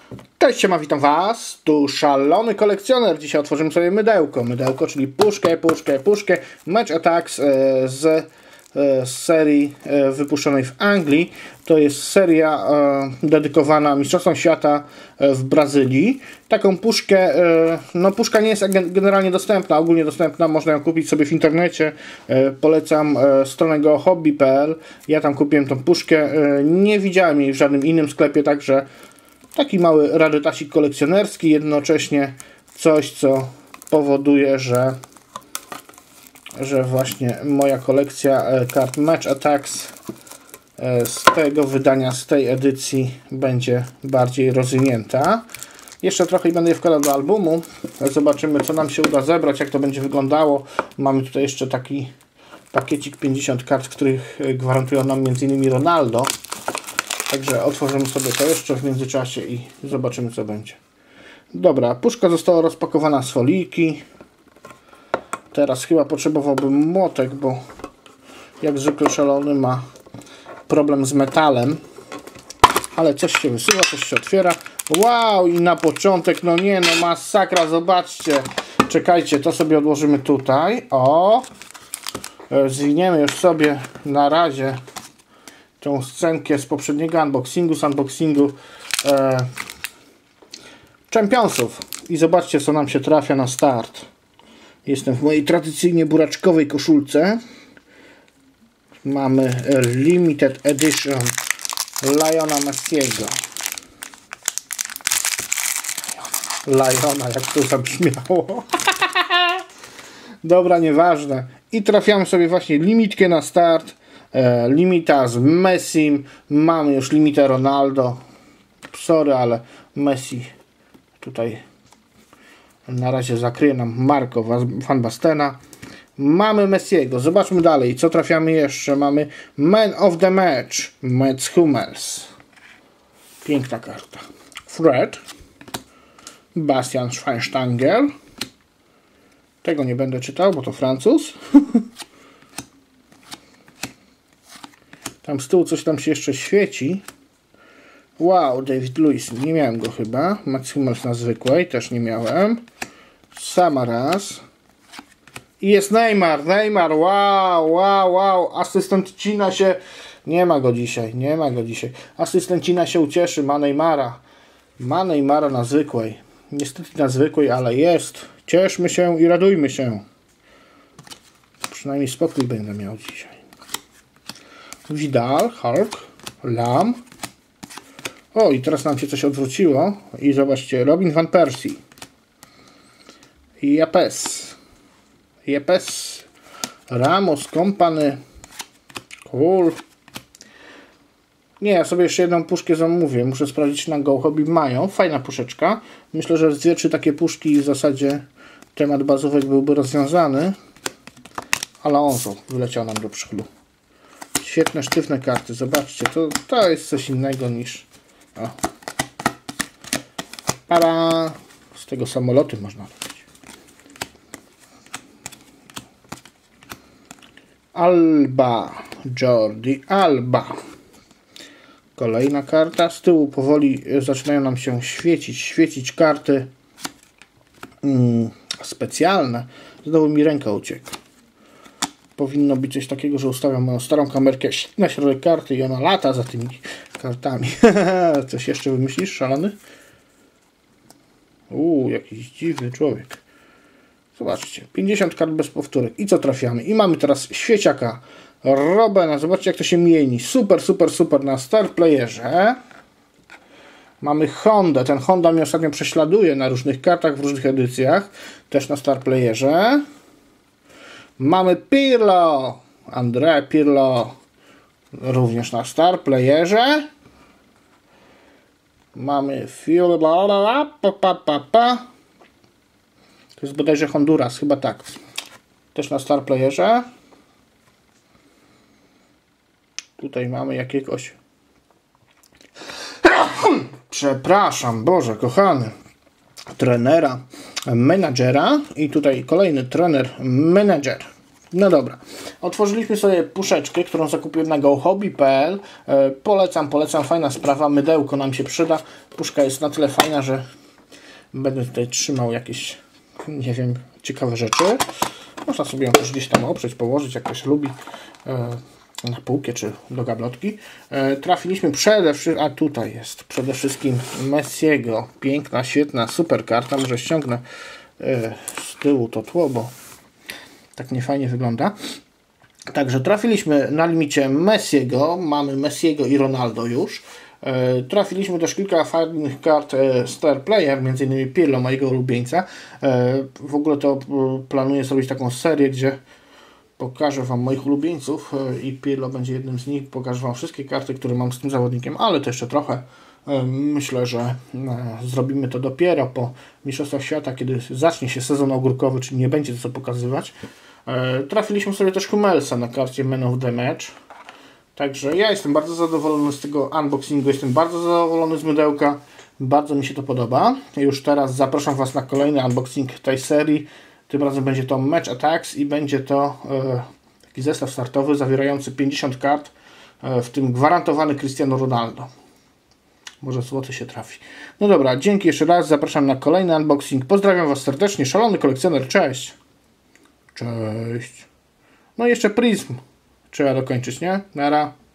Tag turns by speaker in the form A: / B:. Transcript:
A: Cześć, siema, witam was, tu szalony kolekcjoner. Dzisiaj otworzymy sobie mydełko, czyli puszkę Match Attax z serii wypuszczonej w Anglii. To jest seria dedykowana Mistrzostwom Świata w Brazylii. Taką puszkę, no puszka nie jest generalnie dostępna, ogólnie dostępna, można ją kupić sobie w internecie. Polecam stronę gohobby.pl. Ja tam kupiłem tą puszkę, nie widziałem jej w żadnym innym sklepie, także taki mały rarytasik kolekcjonerski, jednocześnie coś, co powoduje, że właśnie moja kolekcja kart Match Attax z tego wydania, z tej edycji będzie bardziej rozwinięta. Jeszcze trochę i będę je wkładał do albumu. Zobaczymy, co nam się uda zebrać, jak to będzie wyglądało. Mamy tutaj jeszcze taki pakiecik 50 kart, których gwarantują nam m.in. Ronaldo. Także otworzymy sobie to jeszcze w międzyczasie i zobaczymy, co będzie. Dobra, puszka została rozpakowana z foliki. Teraz chyba potrzebowałbym młotek, bo jak zwykle szalony ma problem z metalem. Ale coś się wysyła, coś się otwiera. Wow, i na początek, no nie, no masakra, zobaczcie. Czekajcie, to sobie odłożymy tutaj. O! Zwiniemy już sobie na razie tą scenkę z poprzedniego unboxingu Championsów. I zobaczcie, co nam się trafia na start. Jestem w mojej tradycyjnie buraczkowej koszulce. Mamy Limited Edition Liona Messiego. Liona, jak to zabrzmiało. Dobra, nieważne. I trafiamy sobie właśnie limitkę na start. Limita z Messim. Mamy już limitę Ronaldo. Sorry, ale Messi tutaj na razie zakryje nam Marco van Bastena. Mamy Messiego. Zobaczmy dalej, co trafiamy jeszcze. Mamy Man of the Match Mats Hummels. Piękna karta. Fred. Bastian Schweinsteiger. Tego nie będę czytał, bo to Francuz. Tam z tyłu coś tam się jeszcze świeci. Wow, David Luiz. Nie miałem go chyba. Mats Hummels na zwykłej. Też nie miałem. Samaras. I jest Neymar. Wow. Asystent Cina się... Nie ma go dzisiaj. Asystent Cina się ucieszy. Ma Neymara na zwykłej. Niestety na zwykłej, ale jest. Cieszmy się i radujmy się. Przynajmniej spokój będę miał dzisiaj. Vidal, Hulk, Lam. O, i teraz nam się coś odwróciło. I zobaczcie, Robin van Persie. Yepes. Ramos, Kompany. Cool. Nie, ja sobie jeszcze jedną puszkę zamówię. Muszę sprawdzić, czy na Go Hobby mają. Fajna puszeczka. Myślę, że z 2-3 takie puszki w zasadzie temat bazówek byłby rozwiązany. Alonso wyleciał nam do przodu. Świetne, sztywne karty. Zobaczcie, to jest coś innego niż... O. Para! Z tego samoloty można robić. Jordi Alba. Kolejna karta. Z tyłu powoli zaczynają nam się świecić karty specjalne. Znowu mi ręka uciekła. Powinno być coś takiego, że ustawiam moją starą kamerkę na środek karty i ona lata za tymi kartami. Coś jeszcze wymyślisz, szalony? Jakiś dziwny człowiek. Zobaczcie, 50 kart bez powtórek. I co trafiamy? I mamy teraz świeciaka Robena. Zobaczcie, jak to się mieni. Super na Star Playerze. Mamy Hondę. Ten Honda mnie ostatnio prześladuje na różnych kartach, w różnych edycjach. Też na Star Playerze. Mamy Pirlo. Andrea Pirlo. Również na Star Playerze. Mamy to jest bodajże Honduras, chyba tak. Też na Star Playerze. Tutaj mamy jakiegoś... Przepraszam, Boże, kochany. Trenera, menadżera. I tutaj kolejny trener, menadżer. No dobra, otworzyliśmy sobie puszeczkę, którą zakupiłem na gohobby.pl. Polecam, fajna sprawa, mydełko nam się przyda. Puszka jest na tyle fajna, że będę tutaj trzymał jakieś, nie wiem, ciekawe rzeczy. Można sobie ją też gdzieś tam oprzeć, położyć, jak ktoś lubi, na półkę czy do gablotki. Trafiliśmy tutaj jest przede wszystkim Messiego. Piękna, świetna, super karta. Może ściągnę z tyłu to tło, bo tak niefajnie wygląda. Także trafiliśmy na limicie Messiego. Mamy Messiego i Ronaldo już. Trafiliśmy też kilka fajnych kart Star Player, m.in. Pirlo, mojego ulubieńca. W ogóle to planuję zrobić taką serię, gdzie pokażę Wam moich ulubieńców i Pirlo będzie jednym z nich. Pokażę Wam wszystkie karty, które mam z tym zawodnikiem, ale to jeszcze trochę. Myślę, że zrobimy to dopiero po Mistrzostwach Świata, kiedy zacznie się sezon ogórkowy, czyli nie będzie co pokazywać. Trafiliśmy sobie też Hummelsa na karcie Man of the Match. Także ja jestem bardzo zadowolony z tego unboxingu, jestem bardzo zadowolony z mydełka. Bardzo mi się to podoba. Już teraz zapraszam Was na kolejny unboxing tej serii. Tym razem będzie to Match Attacks i będzie to taki zestaw startowy zawierający 50 kart, w tym gwarantowany Cristiano Ronaldo. Może złoty się trafi. No dobra, dzięki jeszcze raz, zapraszam na kolejny unboxing. Pozdrawiam Was serdecznie, szalony kolekcjoner, cześć! Cześć! No i jeszcze Prism trzeba dokończyć, nie? Nara.